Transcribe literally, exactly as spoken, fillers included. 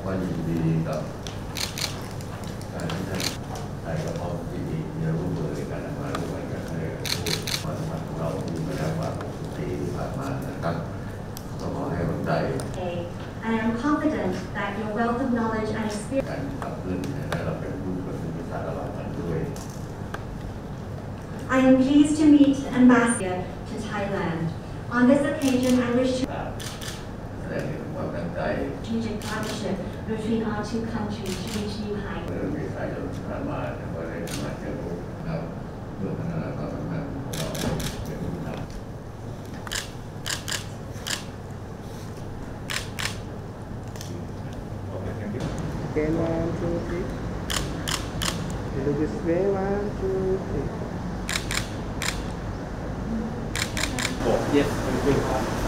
ก็ยินดีกับการที่ท่านไทยกับพร้อมที่ดีจะร่วมมือในการทำงานร่วมกันกับในผู้ความสัมพันธ์ของเราที่มาแล้วกว่าหกสิบปีที่ผ่านมานะครับก็ขอให้กำลังใจ And I am confident that your wealth of knowledge and experience การขับเคลื่อนและเราเป็นผู้คนที่มีสารวัตรกันด้วย I am pleased to meet the Ambassador to Thailand. On this occasion, I wish to แสดงถึงความตั้งใจ strategic partnership between our two countries to reach new heights. เมื่อมีสายจนผ่านมาแล้วก็ได้มาเจอพวกเราเพื่อพัฒนาความสัมพันธ์ของเราเป็นผู้นำ Again, one, two, three. Look this way, one, two, three. Oh, yes,